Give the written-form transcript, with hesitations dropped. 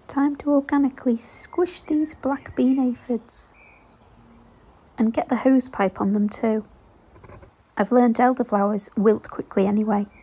Time to organically squish these black bean aphids. And get the hose pipe on them too. I've learned elderflowers wilt quickly anyway.